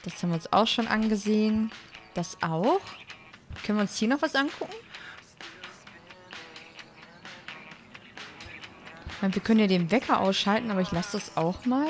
Das haben wir uns auch schon angesehen. Das auch. Können wir uns hier noch was angucken? Ich meine, wir können ja den Wecker ausschalten, aber ich lasse das auch mal.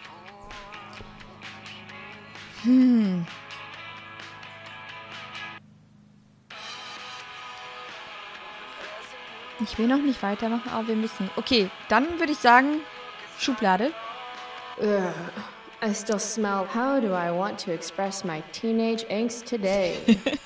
Ich will noch nicht weitermachen, aber wir müssen. Okay, dann würde ich sagen, Schublade. Ugh, I still smell. How do I want to express my teenage angst today?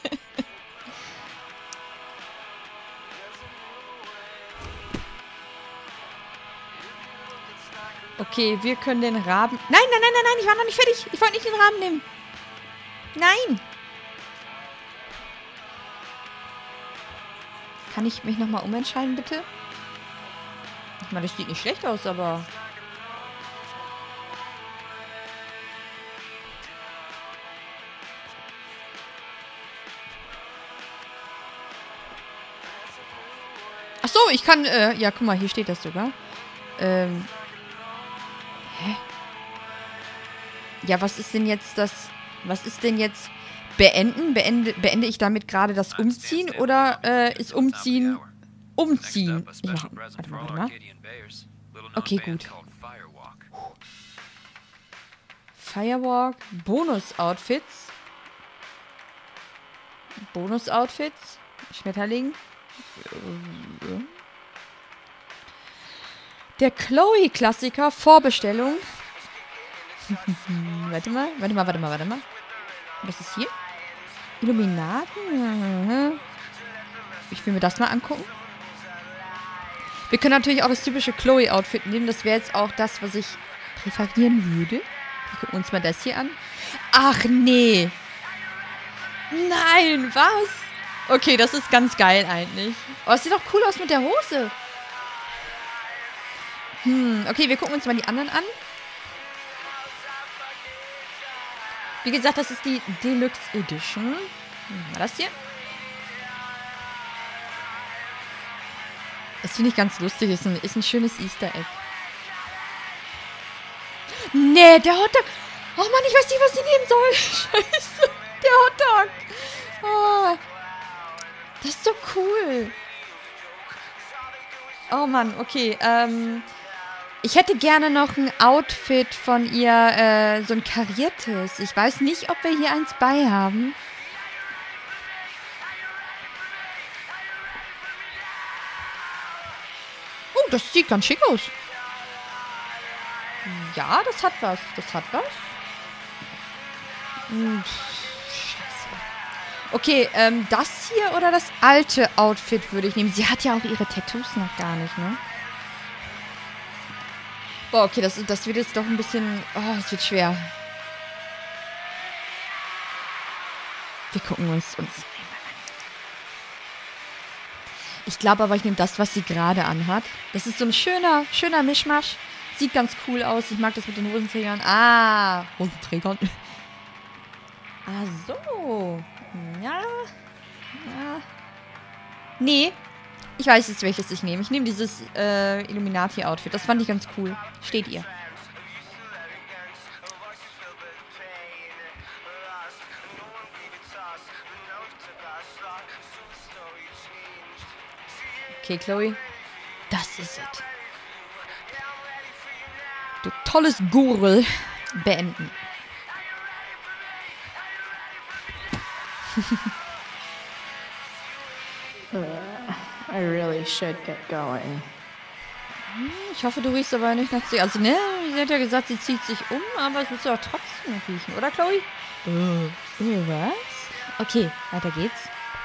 Okay, wir können den Raben... Nein, nein, nein, nein, nein, ich war noch nicht fertig. Ich wollte nicht den Raben nehmen. Nein. Kann ich mich nochmal umentscheiden, bitte? Ich meine, das sieht nicht schlecht aus, aber... Ach so, ich kann... ja, guck mal, hier steht das sogar. Hä? Ja, was ist denn jetzt das... Was ist denn jetzt... Beenden? Beende ich damit gerade das Umziehen? Oder ist Umziehen... Umziehen? Ich mach... Warte mal. Okay, gut. Firewalk. Bonus-Outfits. Bonus-Outfits. Schmetterling. Der Chloe-Klassiker. Vorbestellung. Warte mal. Was ist hier? Illuminaten. Ich will mir das mal angucken. Wir können natürlich auch das typische Chloe-Outfit nehmen. Das wäre jetzt auch das, was ich präferieren würde. Wir gucken uns mal das hier an. Ach, nee. Nein, was? Okay, das ist ganz geil eigentlich. Oh, es sieht doch cool aus mit der Hose. Okay, wir gucken uns mal die anderen an. Wie gesagt, das ist die Deluxe Edition. Mal das hier. Das finde ich ganz lustig. Ist ein schönes Easter Egg. Nee, der Hotdog. Oh Mann, ich weiß nicht, was ich nehmen soll. Scheiße. Der Hotdog. Oh, das ist so cool. Oh Mann, okay. Ich hätte gerne noch ein Outfit von ihr, so ein kariertes. Ich weiß nicht, ob wir hier eins bei haben. Oh, das sieht ganz schick aus. Ja, das hat was. Scheiße. Okay, das hier oder das alte Outfit würde ich nehmen. Sie hat ja auch ihre Tattoos noch gar nicht, ne? Boah, okay, das wird jetzt doch ein bisschen... Oh, es wird schwer. Wir gucken uns einmal an. Ich glaube aber, ich nehme das, was sie gerade anhat. Das ist so ein schöner Mischmasch. Sieht ganz cool aus. Ich mag das mit den Hosenträgern. Ah, Hosenträgern. Ah, so. Ja. Nee. Ich weiß jetzt, welches ich nehme. Ich nehme dieses Illuminati-Outfit. Das fand ich ganz cool. Steht ihr. Okay, Chloe. Das ist es. Du tolles Gurl. Beenden. I really should get going. Ich hoffe, du riechst aber nicht nach sie. Also, ne, sie hat ja gesagt, sie zieht sich um, aber es muss doch trotzdem noch riechen, oder, Chloe? Was? Okay, weiter geht's.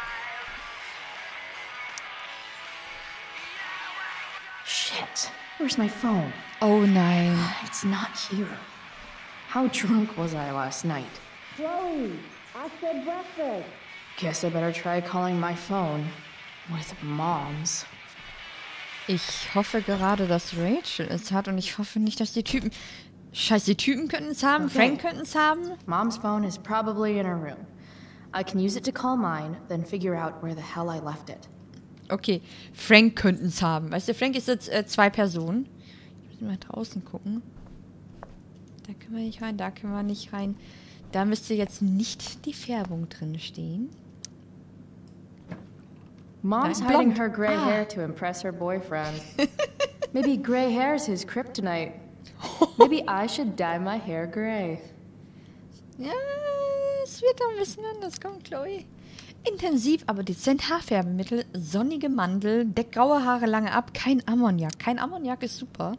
Shit. Where's my phone? Oh nein. It's not here. How drunk was I last night? Chloe, I said breakfast. Guess I better try calling my phone. With Moms. Ich hoffe gerade, dass Rachel es hat und ich hoffe nicht, dass die Typen... Scheiße, die Typen könnten es haben, Okay. Frank könnten es haben. Mom's phone is probably in her room. I can use it to call mine, then figure out where the hell I left it. Okay, Frank könnten es haben. Weißt du, Frank ist jetzt 2 Personen. Ich muss mal draußen gucken. Da können wir nicht rein, da können wir nicht rein. Da müsste jetzt nicht die Färbung drin stehen. Mom's Nein, hiding blond. her gray hair to impress her boyfriend. Maybe gray hair's his kryptonite. Maybe I should dye my hair gray. Ja, es wird ein bisschen anders kommen, Chloe. Intensiv, aber dezent Haarfärbemittel, sonnige Mandel, deckt graue Haare lange ab, kein Ammoniak. Kein Ammoniak ist super.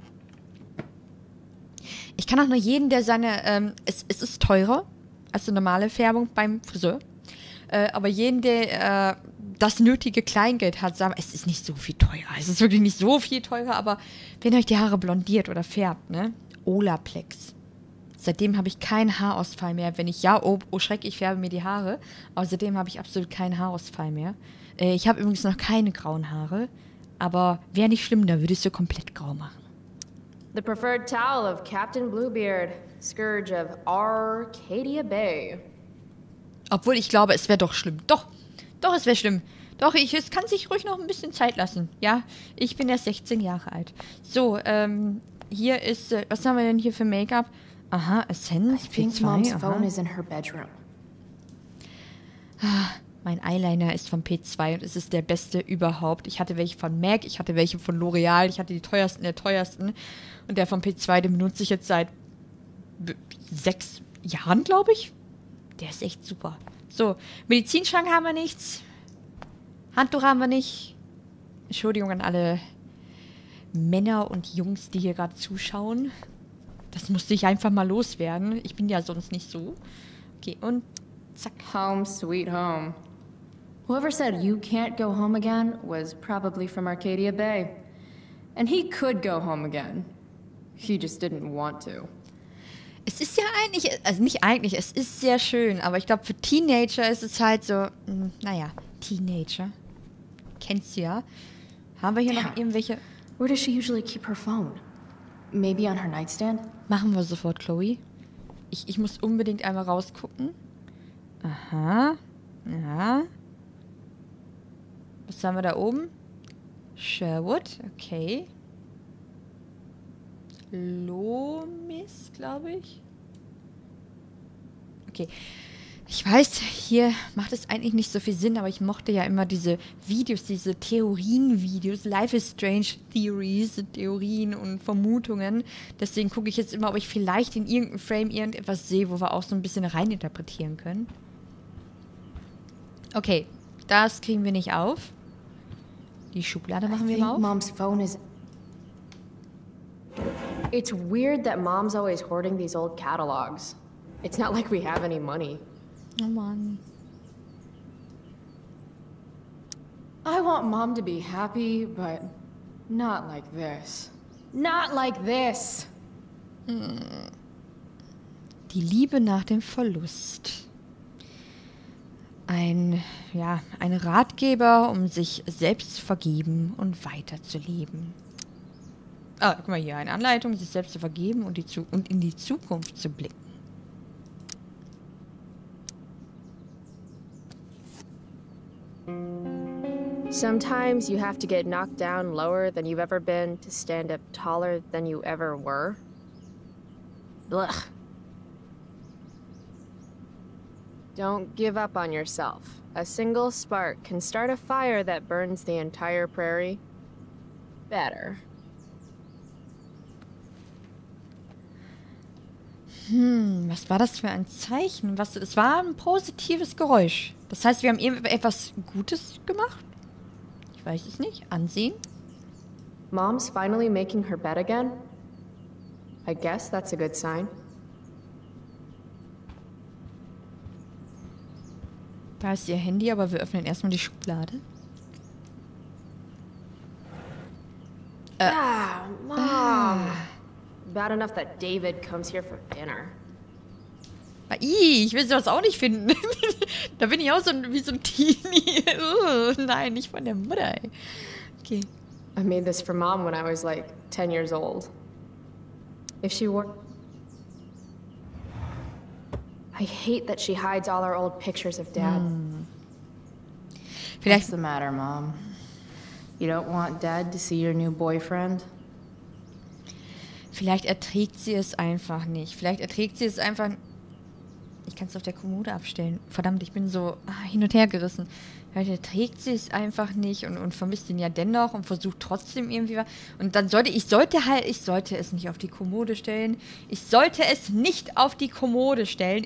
Ich kann auch nur jeden, der seine, es ist teurer als eine normale Färbung beim Friseur. Aber jeden, der das nötige Kleingeld hat, sagen, es ist nicht so viel teurer. Es ist wirklich nicht so viel teurer, aber wenn euch die Haare blondiert oder färbt, ne? Olaplex. Seitdem habe ich keinen Haarausfall mehr. Wenn ich, oh Schreck, ich färbe mir die Haare. Außerdem habe ich absolut keinen Haarausfall mehr. Ich habe übrigens noch keine grauen Haare. Aber wäre nicht schlimm, da würde ich sie komplett grau machen. The preferred towel of Captain Bluebeard, scourge of Arcadia Bay. Obwohl ich glaube, es wäre doch schlimm. Doch, es wäre schlimm. Doch, es kann sich ruhig noch ein bisschen Zeit lassen. Ja, ich bin erst 16 Jahre alt. So, hier ist, was haben wir denn hier für Make-up? Aha, Essence, I think P2. Mom's Aha. phone is in her bedroom. Mein Eyeliner ist von P2 und es ist der beste überhaupt. Ich hatte welche von MAC, ich hatte welche von L'Oreal, ich hatte die teuersten der teuersten. Und der von P2, den benutze ich jetzt seit 6 Jahren, glaube ich. Der ist echt super. So, Medizinschrank haben wir nichts. Handtuch haben wir nicht. Entschuldigung an alle Männer und Jungs, die hier gerade zuschauen. Das musste ich einfach mal loswerden. Ich bin ja sonst nicht so. Okay, und zack. Home sweet home. Whoever said you can't go home again was probably from Arcadia Bay. And he could go home again. He just didn't want to. Es ist ja eigentlich, also nicht eigentlich, es ist sehr schön, aber ich glaube, für Teenager ist es halt so, naja, Teenager. Kennst du ja. Haben wir hier noch irgendwelche... Where does she usually keep her phone? Maybe on her nightstand? Machen wir sofort, Chloe. Ich muss unbedingt einmal rausgucken. Aha. Ja. Was haben wir da oben? Sherwood, okay. Lomis, glaube ich. Okay. Ich weiß, hier macht es eigentlich nicht so viel Sinn, aber ich mochte ja immer diese Videos, diese Theorien-Videos, Life is Strange Theories, Theorien und Vermutungen. Deswegen gucke ich jetzt immer, ob ich vielleicht in irgendeinem Frame irgendetwas sehe, wo wir auch so ein bisschen reininterpretieren können. Okay, das kriegen wir nicht auf. Die Schublade machen wir mal auf. Mom's phone is... It's weird that Mom's always hoarding these old catalogs. It's not like we have any money. Oh Mann. I want Mom to be happy, but not like this. Not like this! Die Liebe nach dem Verlust. Ein Ratgeber, um sich selbst zu vergeben und weiterzuleben. Ah, guck mal hier, eine Anleitung, sich selbst zu vergeben und in die Zukunft zu blicken. Sometimes you have to get knocked down lower than you've ever been to stand up taller than you ever were. Ugh. Don't give up on yourself. A single spark can start a fire that burns the entire prairie. Better. Was war das für ein Zeichen? Es war ein positives Geräusch. Das heißt, wir haben etwas Gutes gemacht? Ich weiß es nicht. Ansehen. Mom's finally making her bed again? I guess that's a good sign. Da ist ihr Handy, aber wir öffnen erstmal die Schublade. Mom! Bad enough that David comes here for dinner. Ich will sowas auch nicht finden. Da bin ich auch wie so ein Teenie. Nein, nicht von der Mutter. Ey. Okay. I made this for Mom when I was like 10 years old. If she were... I hate that she hides all our old pictures of Dad. Vielleicht What's the matter, Mom? You don't want Dad to see your new boyfriend? Vielleicht erträgt sie es einfach nicht. Vielleicht erträgt sie es einfach... Ich kann es auf der Kommode abstellen. Verdammt, ich bin so hin und her gerissen. Heute trägt sie es einfach nicht und vermisst ihn ja dennoch und versucht trotzdem irgendwie was. Und dann ich sollte es nicht auf die Kommode stellen. Ich sollte es nicht auf die Kommode stellen.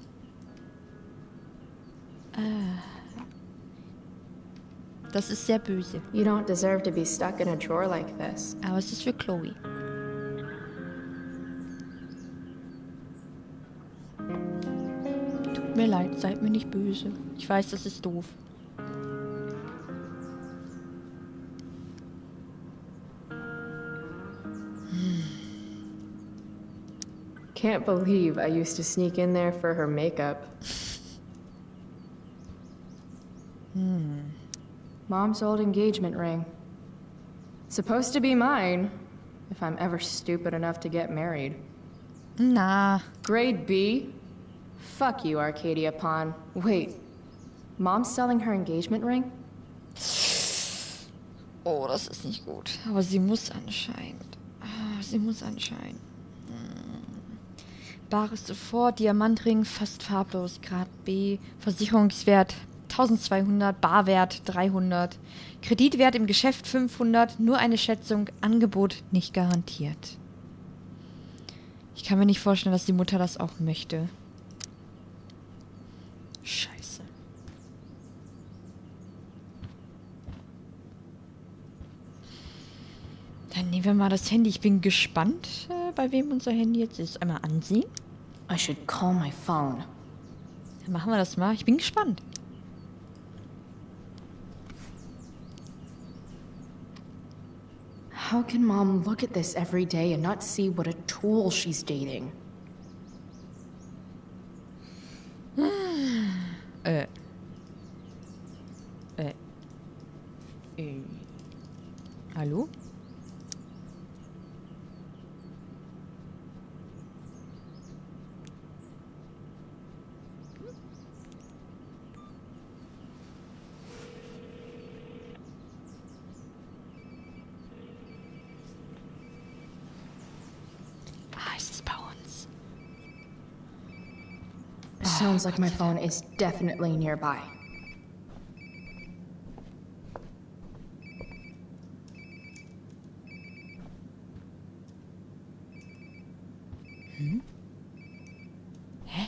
Das ist sehr böse. You don't deserve to be stuck in a drawer like this. Aber es ist für Chloe. Tut mir leid, seid mir nicht böse. Ich weiß, das ist doof. Can't believe I used to sneak in there for her makeup. Mom's old engagement ring. Supposed to be mine, if I'm ever stupid enough to get married. Na. Grade B? Fuck you, Arcadia Pawn. Wait, Mom's selling her engagement ring? Oh, das ist nicht gut. Aber sie muss anscheinend. Sie muss anscheinend. Bares sofort, Diamantring, fast farblos, Grad B, Versicherungswert 1200, Barwert 300, Kreditwert im Geschäft 500, nur eine Schätzung, Angebot nicht garantiert. Ich kann mir nicht vorstellen, dass die Mutter das auch möchte. Scheiße. Dann nehmen wir mal das Handy. Ich bin gespannt, bei wem unser Handy jetzt ist. Einmal ansehen. I should call my phone. Dann machen wir das mal. Ich bin gespannt. How can Mom look at this every day and not see what a tool she's dating? Hallo? Es ist bei uns. Sounds like my phone is definitely nearby. Hä?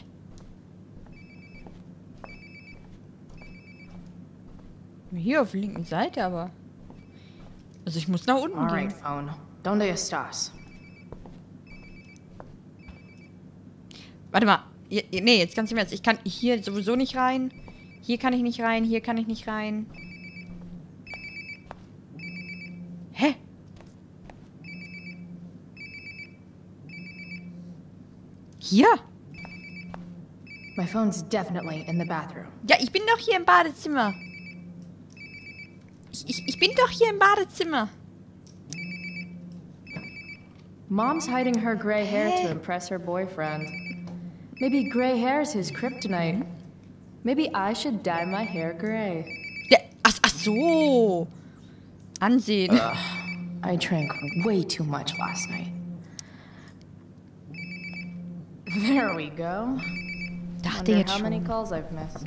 Hier auf der linken Seite, aber... Also ich muss nach unten All gehen. right, phone. ¿Dónde estás? Warte mal. Nee, jetzt ganz im Ernst. Ich kann hier sowieso nicht rein. Hier kann ich nicht rein. Hier kann ich nicht rein. Hä? Hier? My phone's definitely in the bathroom. Ja, ich bin doch hier im Badezimmer. Ich bin doch hier im Badezimmer. Mom's hiding her gray hair to impress her boyfriend. Maybe gray hair's his kryptonite. Maybe I should dye my hair gray. Ja, ach so. Ansehen. I drank way too much last night. There we go. Dachte Wonder jetzt how many schon. calls I've missed.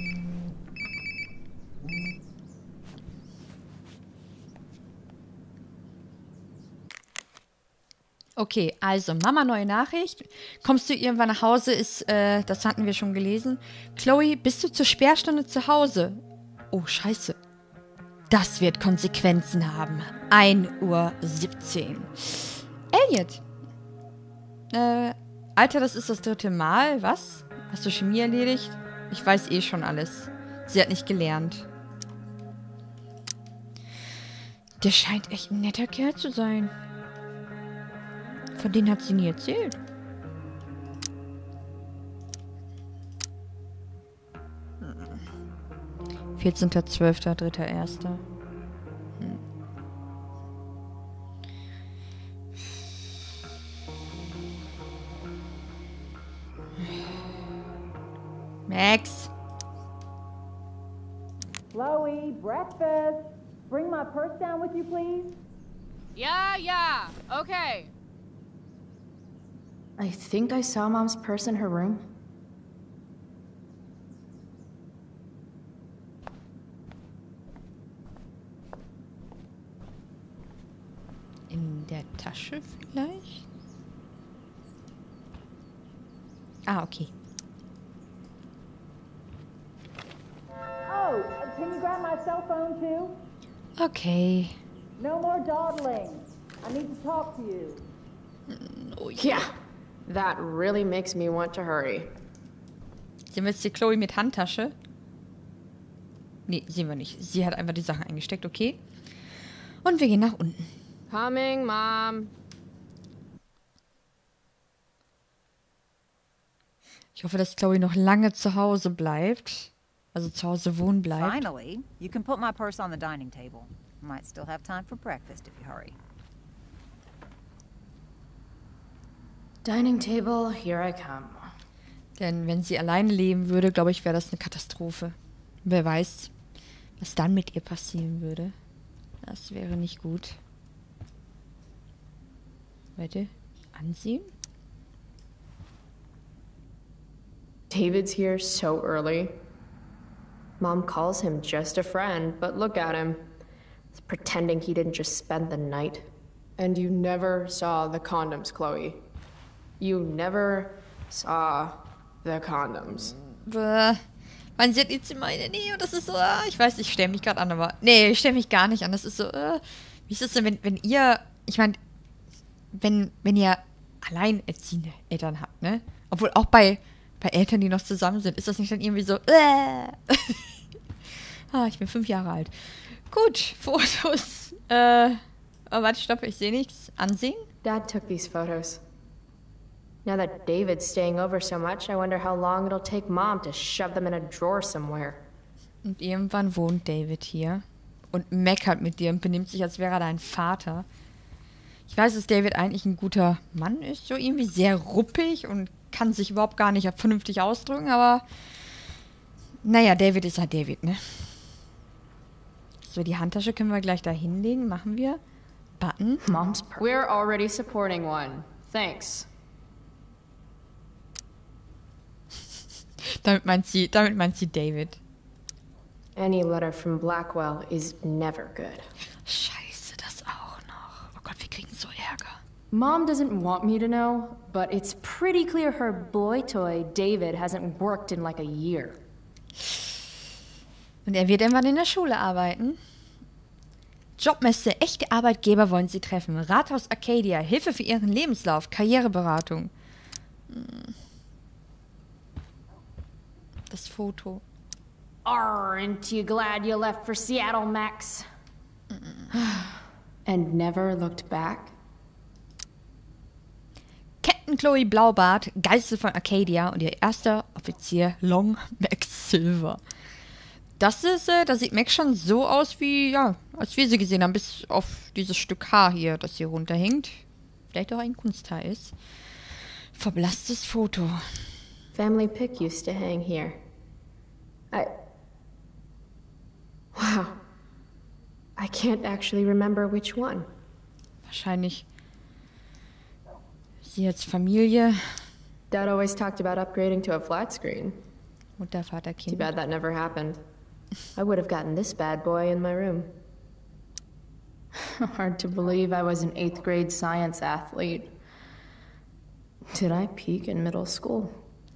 Okay, also Mama, neue Nachricht. Kommst du irgendwann nach Hause? Das hatten wir schon gelesen. Chloe, bist du zur Sperrstunde zu Hause? Oh, scheiße. Das wird Konsequenzen haben. 1:17 Uhr. Elliot. Alter, das ist das 3. Mal. Was? Hast du Chemie erledigt? Ich weiß eh schon alles. Sie hat nicht gelernt. Der scheint echt ein netter Kerl zu sein. Von denen hat sie nie erzählt. Hm. 14.12., 3.1. Max. Chloe, breakfast. Bring my purse down with you, please. Yeah, okay. I think I saw Mom's purse in her room. der Tasche vielleicht? Ah, okay. Oh, can you grab my cell phone too? Okay. No more dawdling. I need to talk to you. Oh, Yeah, that really makes me want to hurry. Sehen wir jetzt hier Chloe mit Handtasche? Nee, sehen wir nicht. Sie hat einfach die Sachen eingesteckt, okay. Und wir gehen nach unten. Coming, Mom. Ich hoffe, dass Chloe noch lange zu Hause bleibt. Also zu Hause wohnen bleibt. Finally, you can put my purse on the dining table. Might still have time for breakfast if you hurry. Dining table, here I come. Denn wenn sie alleine leben würde, glaube ich, wäre das eine Katastrophe. Wer weiß, was dann mit ihr passieren würde. Das wäre nicht gut. Warte, ansehen? David's here so early. Mom calls him just a friend, but look at him. He's pretending he didn't just spend the night. And you never saw the condoms, Chloe. You never saw the condoms. Bäh. Man sieht jetzt in meine Nähe und das ist so, ich weiß, ich stelle mich gerade an, aber nee, ich stelle mich gar nicht an. Das ist so, wie ist es denn, wenn ihr, ich meine, wenn ihr alleinerziehende Eltern habt, ne? Obwohl auch bei Eltern, die noch zusammen sind, ist das nicht dann irgendwie so, ich bin 5 Jahre alt. Gut, Fotos. Oh, warte, stopp, ich sehe nichts. Ansehen? Dad took these photos. Now that David's staying over so much, I wonder how long it'll take Mom to shove them in a drawer somewhere. Und irgendwann wohnt David hier und meckert mit dir und benimmt sich, als wäre er dein Vater. Ich weiß, dass David eigentlich ein guter Mann ist, so irgendwie sehr ruppig und kann sich überhaupt gar nicht vernünftig ausdrücken, aber naja, David ist halt David, ne? So, die Handtasche können wir gleich da hinlegen, machen wir. Button. Mom's We're already supporting one. Thanks. Damit meint sie David. Any letter from Blackwell is never good. Scheiße, das auch noch. Oh Gott, wir kriegen so Ärger. Mom doesn't want me to know, but it's pretty clear her boy toy, David, hasn't worked in like a year. Und er wird irgendwann in der Schule arbeiten. Jobmesse, echte Arbeitgeber wollen sie treffen. Rathaus Arcadia, Hilfe für ihren Lebenslauf, Karriereberatung. Das Foto. Aren't you glad you left for Seattle, Max? And never looked back? Captain Chloe Blaubart, Geisel von Arcadia und ihr erster Offizier Long Max Silver. Das ist, da sieht Max schon so aus wie, ja, als wir sie gesehen haben, bis auf dieses Stück Haar hier, das hier runterhängt. Vielleicht auch ein Kunsthaar ist. Verblasstes Foto. Family pic used to hang here. Wow. I can't actually remember which one. Wahrscheinlich sie als Familie. Dad always talked about upgrading to a flat screen. Mutter, Vater, Too Kind. bad that never happened. I would have gotten this bad boy in my room. Hard to believe I was an 8th grade science athlete. Did I peak in middle school?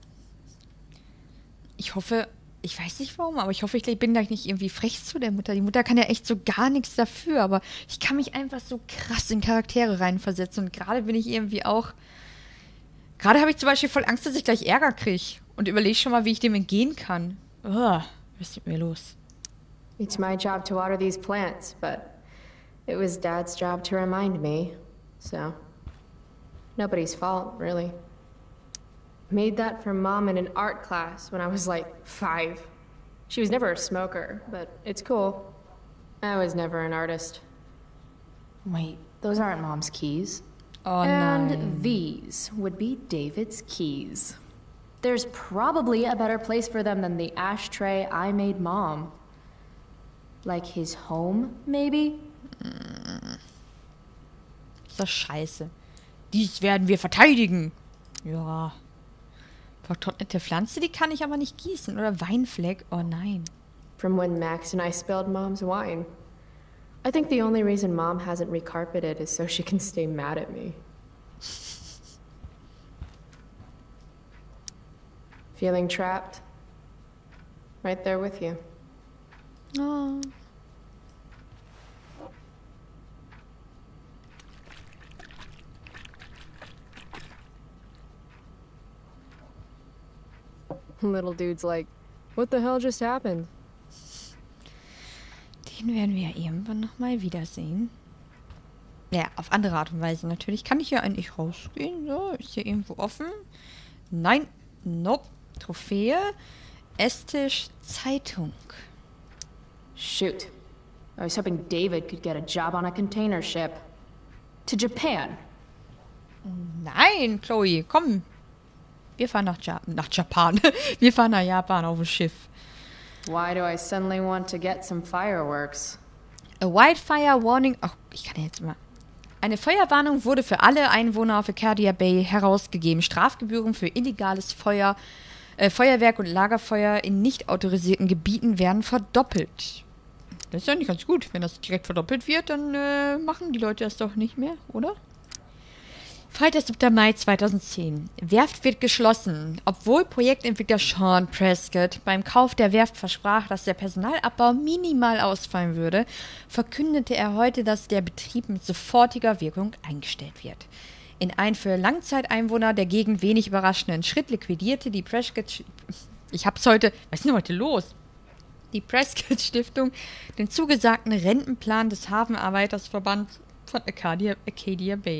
Ich hoffe, ich weiß nicht warum, aber ich hoffe, ich bin gleich nicht irgendwie frech zu der Mutter. Die Mutter kann ja echt so gar nichts dafür, aber ich kann mich einfach so krass in Charaktere reinversetzen. Und gerade bin ich irgendwie auch. Gerade habe ich zum Beispiel voll Angst, dass ich gleich Ärger kriege. Und überlege schon mal, wie ich dem entgehen kann. Was ist mit mir los? It's my job to water these plants, but it was Dad's job to remind me, so nobody's fault, really. Made that for Mom in an art class when I was like 5. She was never a smoker, but it's cool. I was never an artist. Wait, those aren't Mom's keys. Oh And nein. these would be David's keys. There's probably a better place for them than the ashtray I made Mom. Like his home, maybe? Ist das scheiße. Dies werden wir verteidigen. Ja. Vertrocknete Pflanze, die kann ich aber nicht gießen. Oder Weinfleck. Oh nein. From when Max and I spilled Mom's wine. I think the only reason Mom hasn't recarpeted is so she can stay mad at me. Feeling trapped? Right there with you. Oh. Little dude's like, what the hell just happened? Den werden wir irgendwann nochmal wiedersehen. Ja, auf andere Art und Weise natürlich. Kann ich hier eigentlich rausgehen? So, ist hier irgendwo offen? Nein. Nope. Trophäe. Esstisch. Zeitung. Shoot. I was hoping David could get a job on a container ship. To Japan. Nein, Chloe, komm. Wir fahren nach Japan. Wir fahren nach Japan auf dem Schiff. Why do I suddenly want to get some fireworks? A wildfire warning. Ach, ich kann jetzt mal. Eine Feuerwarnung wurde für alle Einwohner auf Arcadia Bay herausgegeben. Strafgebühren für illegales Feuerwerk und Lagerfeuer in nicht autorisierten Gebieten werden verdoppelt. Das ist ja nicht ganz gut. Wenn das direkt verdoppelt wird, dann machen die Leute das doch nicht mehr, oder? Freitag, 7. Mai 2010. Werft wird geschlossen. Obwohl Projektentwickler Sean Prescott beim Kauf der Werft versprach, dass der Personalabbau minimal ausfallen würde, verkündete er heute, dass der Betrieb mit sofortiger Wirkung eingestellt wird. In einen für Langzeiteinwohner der Gegend wenig überraschenden Schritt liquidierte die Prescott... Ich hab's heute... Was ist denn heute los? Die Prescott Stiftung den zugesagten Rentenplan des Hafenarbeitersverbands von Arcadia Bay.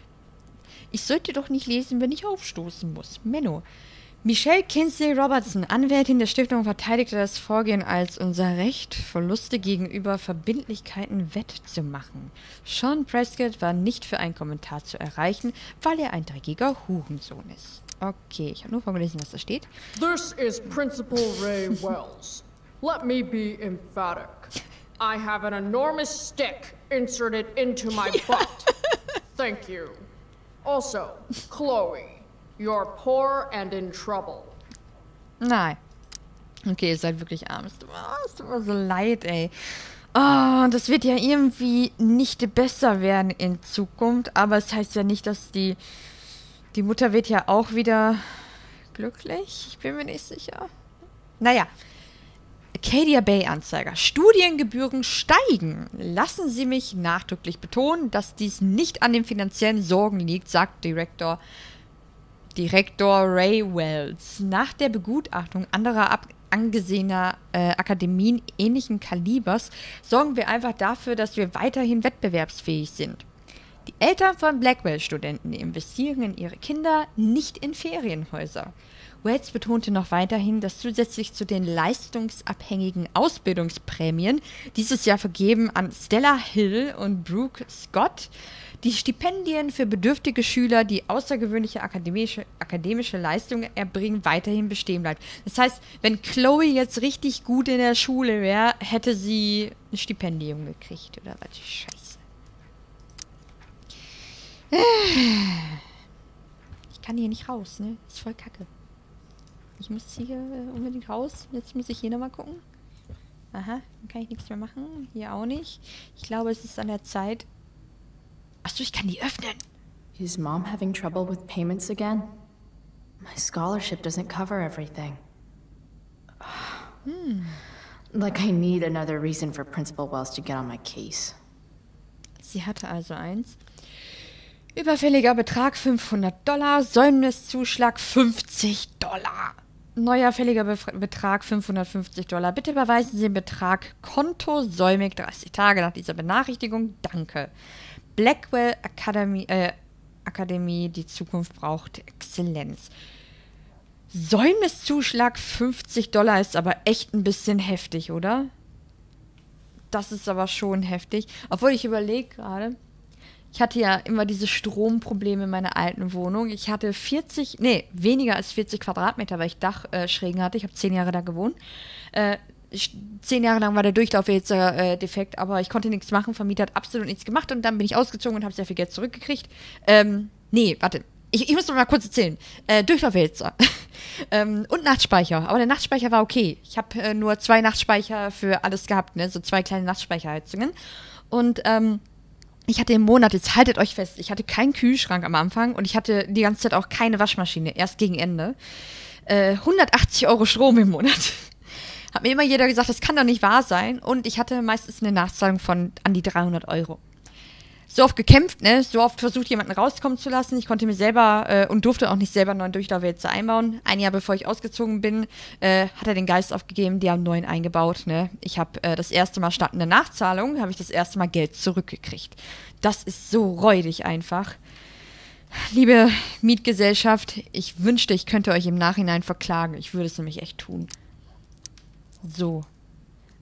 Ich sollte doch nicht lesen, wenn ich aufstoßen muss. Menno. Michelle Kinsey Robertson, Anwältin der Stiftung, verteidigte das Vorgehen als unser Recht, Verluste gegenüber Verbindlichkeiten wettzumachen. Sean Prescott war nicht für einen Kommentar zu erreichen, weil er ein dreckiger Hurensohn ist. Okay, ich habe nur vorgelesen, was da steht. This is Principal Ray Wells. Let me be emphatic. I have an enormous stick inserted into my butt. Thank you. Also, Chloe, you're poor and in trouble. Nein. Okay, ihr seid wirklich arm. Es tut mir so leid, ey. Oh, das wird ja irgendwie nicht besser werden in Zukunft. Aber es heißt ja nicht, dass die Mutter wird ja auch wieder glücklich. Ich bin mir nicht sicher. Naja. Arcadia Bay Anzeiger. Studiengebühren steigen. Lassen Sie mich nachdrücklich betonen, dass dies nicht an den finanziellen Sorgen liegt, sagt Direktor Ray Wells. Nach der Begutachtung anderer angesehener Akademien ähnlichen Kalibers sorgen wir einfach dafür, dass wir weiterhin wettbewerbsfähig sind. Die Eltern von Blackwell-Studenten investieren in ihre Kinder, nicht in Ferienhäuser. Wells betonte noch weiterhin, dass zusätzlich zu den leistungsabhängigen Ausbildungsprämien dieses Jahr vergeben an Stella Hill und Brooke Scott die Stipendien für bedürftige Schüler, die außergewöhnliche akademische Leistungen erbringen, weiterhin bestehen bleibt. Das heißt, wenn Chloe jetzt richtig gut in der Schule wäre, hätte sie ein Stipendium gekriegt oder was? Scheiße. Ich kann hier nicht raus, ne? Ist voll kacke. Ich muss hier unbedingt raus. Jetzt muss ich hier nochmal gucken. Aha, dann kann ich nichts mehr machen. Hier auch nicht. Ich glaube, es ist an der Zeit. Achso, ich kann die öffnen. Is Mom having trouble with payments again? My scholarship doesn't cover everything. Like I need another reason for Principal Wells to get on my case. Sie hatte also eins. Überfälliger Betrag $500, Säumniszuschlag $50. Neuer fälliger Betrag $550. Bitte überweisen Sie den Betrag Konto säumig 30 Tage nach dieser Benachrichtigung. Danke. Blackwell Akademie, die Zukunft braucht Exzellenz. Säumniszuschlag $50 ist aber echt ein bisschen heftig, oder? Das ist aber schon heftig. Obwohl ich überlege gerade, ich hatte ja immer diese Stromprobleme in meiner alten Wohnung. Ich hatte weniger als 40 Quadratmeter, weil ich Dachschrägen hatte. Ich habe 10 Jahre da gewohnt. 10 Jahre lang war der Durchlauferhitzer defekt, aber ich konnte nichts machen. Vermieter hat absolut nichts gemacht und dann bin ich ausgezogen und habe sehr viel Geld zurückgekriegt. Ich muss noch mal kurz erzählen. Durchlauferhitzer und Nachtspeicher. Aber der Nachtspeicher war okay. Ich habe nur 2 Nachtspeicher für alles gehabt, ne? So 2 kleine Nachtspeicherheizungen. Und ich hatte im Monat, jetzt haltet euch fest, ich hatte keinen Kühlschrank am Anfang und ich hatte die ganze Zeit auch keine Waschmaschine, erst gegen Ende. 180 € Strom im Monat. Hat mir immer jeder gesagt, das kann doch nicht wahr sein. Und ich hatte meistens eine Nachzahlung von an die 300 €. So oft gekämpft, ne? So oft versucht, jemanden rauskommen zu lassen. Ich konnte mir selber und durfte auch nicht selber einen neuen Durchlauferhitzer einbauen. Ein Jahr bevor ich ausgezogen bin, hat er den Geist aufgegeben, die haben einen neuen eingebaut, ne? Ich habe das erste Mal statt einer Nachzahlung, habe ich das erste Mal Geld zurückgekriegt. Das ist so räudig einfach. Liebe Mietgesellschaft, ich wünschte, ich könnte euch im Nachhinein verklagen. Ich würde es nämlich echt tun. So.